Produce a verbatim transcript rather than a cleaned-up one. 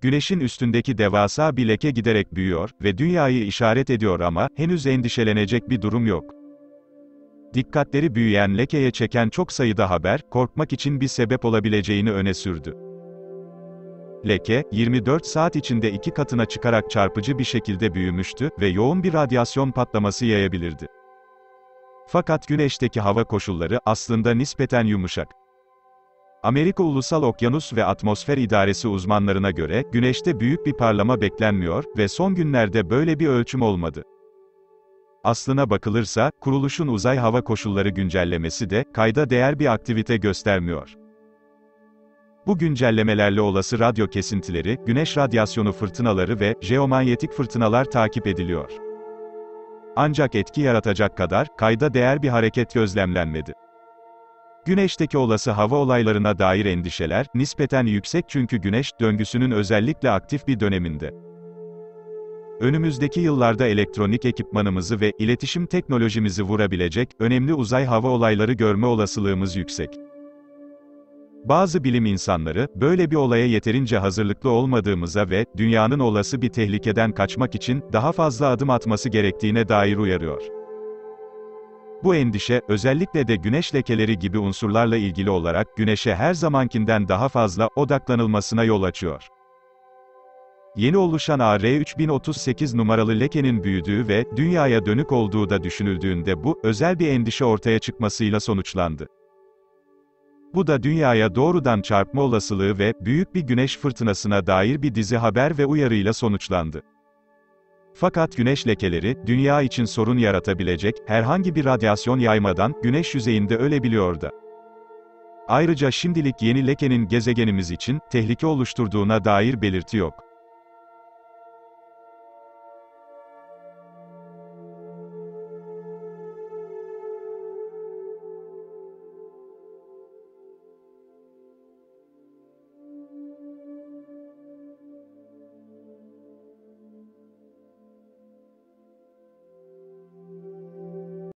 Güneşin üstündeki devasa bir leke giderek büyüyor ve dünyayı işaret ediyor ama henüz endişelenecek bir durum yok. Dikkatleri büyüyen lekeye çeken çok sayıda haber, korkmak için bir sebep olabileceğini öne sürdü. Leke, yirmi dört saat içinde iki katına çıkarak çarpıcı bir şekilde büyümüştü ve yoğun bir radyasyon patlaması yayabilirdi. Fakat Güneş'teki hava koşulları aslında nispeten yumuşak. Amerika Ulusal Okyanus ve Atmosfer İdaresi uzmanlarına göre, Güneş'te büyük bir parlama beklenmiyor ve son günlerde böyle bir ölçüm olmadı. Aslına bakılırsa, kuruluşun uzay hava koşulları güncellemesi de, kayda değer bir aktivite göstermiyor. Bu güncellemelerle olası radyo kesintileri, güneş radyasyonu fırtınaları ve jeomanyetik fırtınalar takip ediliyor. Ancak etki yaratacak kadar, kayda değer bir hareket gözlemlenmedi. Güneşteki olası hava olaylarına dair endişeler, nispeten yüksek çünkü Güneş, döngüsünün özellikle aktif bir döneminde. Önümüzdeki yıllarda elektronik ekipmanımızı ve iletişim teknolojimizi vurabilecek, önemli uzay hava olayları görme olasılığımız yüksek. Bazı bilim insanları, böyle bir olaya yeterince hazırlıklı olmadığımıza ve, dünyanın olası bir tehlikeden kaçmak için, daha fazla adım atması gerektiğine dair uyarıyor. Bu endişe, özellikle de güneş lekeleri gibi unsurlarla ilgili olarak, Güneş'e her zamankinden daha fazla, odaklanılmasına yol açıyor. Yeni oluşan A R üç bin otuz sekiz numaralı lekenin büyüdüğü ve, dünyaya dönük olduğu da düşünüldüğünde bu, özel bir endişe ortaya çıkmasıyla sonuçlandı. Bu da dünyaya doğrudan çarpma olasılığı ve, büyük bir güneş fırtınasına dair bir dizi haber ve uyarıyla sonuçlandı. Fakat güneş lekeleri, dünya için sorun yaratabilecek, herhangi bir radyasyon yaymadan, güneş yüzeyinde ölebiliyor da. Ayrıca şimdilik yeni lekenin gezegenimiz için, tehlike oluşturduğuna dair belirti yok.